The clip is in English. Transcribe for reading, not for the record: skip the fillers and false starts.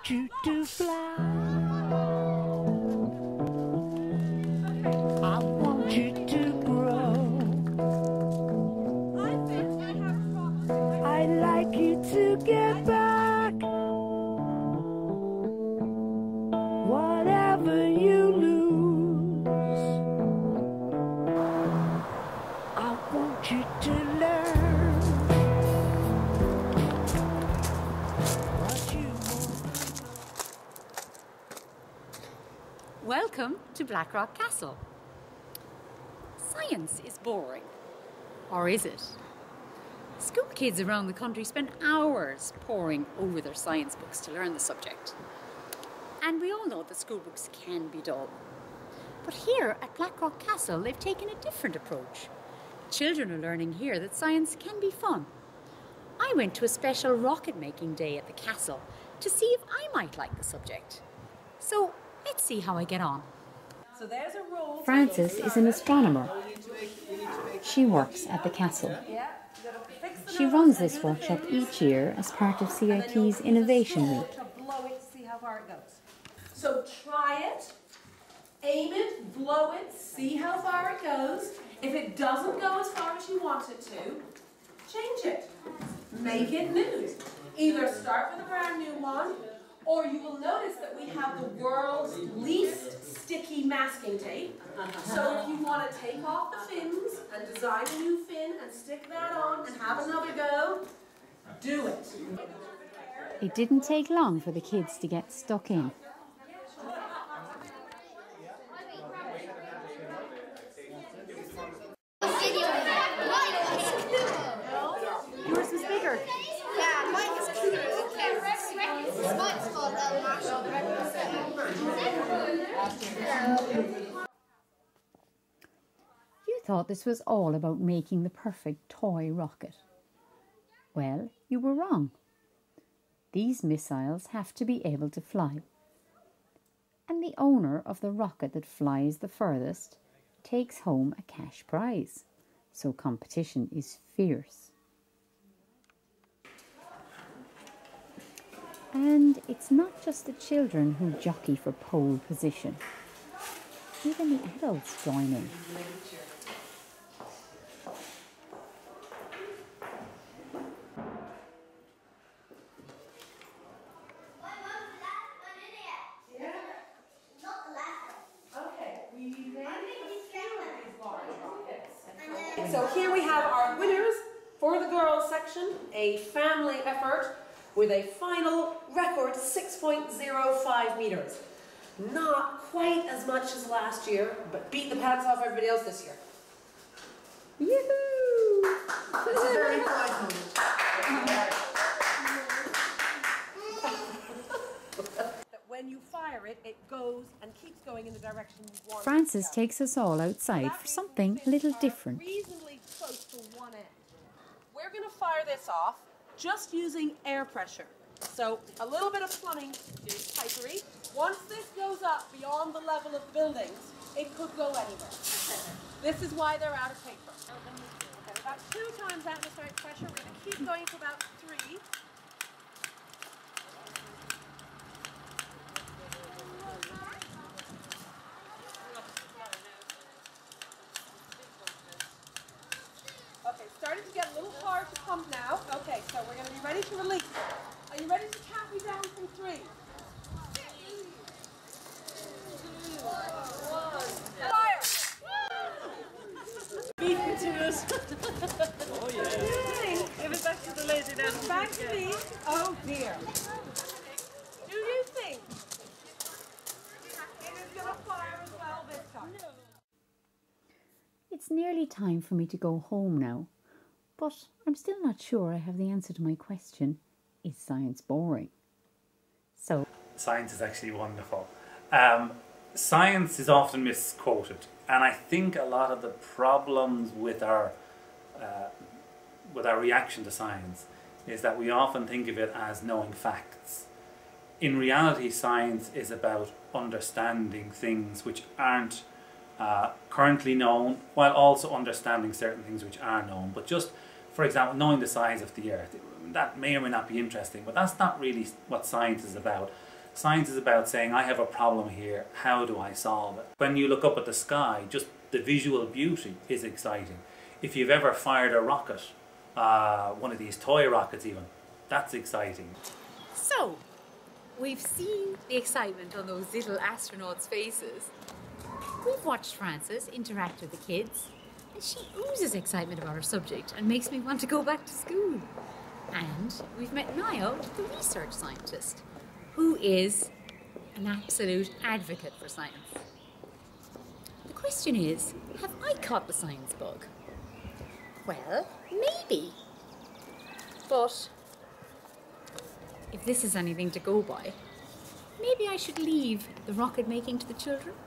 want you to fly. I want you to grow. I'd like you to get back. Whatever you lose, I want you to learn what you want. Welcome to Blackrock Castle. Science is boring. Or is it? School kids around the country spend hours poring over their science books to learn the subject. And we all know that school books can be dull. But here at Blackrock Castle, they've taken a different approach. Children are learning here that science can be fun. I went to a special rocket making day at the castle to see if I might like the subject. So let's see how I get on. Frances is an astronomer. She works at the castle. She runs this workshop each year as part of CIT's Innovation Week. So try it, aim it, blow it, see how far it goes. If it doesn't go as far as you want it to, change it. Make it new. Either start with a brand new one, or you will notice that we have the world's least sticky masking tape. So if you want to take off the fins and design a new fin and stick that on and have another go, do it. It didn't take long for the kids to get stuck in. Yours was bigger. Yeah, mine is cuter than Karen's. Mine's called Marshall. You thought this was all about making the perfect toy rocket. Well, you were wrong. These missiles have to be able to fly. And the owner of the rocket that flies the furthest takes home a cash prize. So competition is fierce. And it's not just the children who jockey for pole position. Even the adults join in. So here we have our winners for the girls section, a family effort with a final record 6.05 meters. Not quite as much as last year, but beat the pants off everybody else this year. Yoo-hoo! This is a very proud moment. When you fire it, it goes and keeps going in the direction you want. Frances takes us all outside for something a little different. Reasonably close to one end. We're going to fire this off just using air pressure. So a little bit of plumbing is pipery. Once this goes up beyond the level of the buildings, it could go anywhere. This is why they're out of paper. Okay, about 2 times atmospheric pressure. We're going to keep going for about 3. Okay, starting to get a little hard to pump now. Okay, so we're going to be ready to release. Are you ready to count me down from 3? 2, 1. Fire! Beaten to us. Oh yeah. Give it back to the lady now. Back to me. Oh dear. Do you think it is going to fire as well this time? No. It's nearly time for me to go home now, but I'm still not sure I have the answer to my question, is science boring? So, science is actually wonderful. Science is often misquoted, and I think a lot of the problems with our reaction to science is that we often think of it as knowing facts. In reality, science is about understanding things which aren't currently known, while also understanding certain things which are known. But just, for example, knowing the size of the Earth, that may or may not be interesting, but that's not really what science is about. Science is about saying, I have a problem here, how do I solve it? When you look up at the sky, just the visual beauty is exciting. If you've ever fired a rocket, one of these toy rockets even, that's exciting. So, we've seen the excitement on those little astronauts' faces. We've watched Frances interact with the kids, and she oozes excitement about her subject and makes me want to go back to school. And we've met Niall, the research scientist, who is an absolute advocate for science. The question is, have I caught the science bug? Well, maybe. But if this is anything to go by, maybe I should leave the rocket making to the children.